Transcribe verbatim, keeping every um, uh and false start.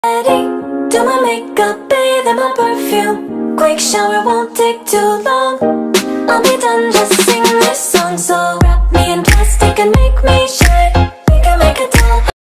Ready, do my makeup, bathe in my perfume. Quick shower won't take too long. I'll be done, just sing this song. So wrap me in plastic and make me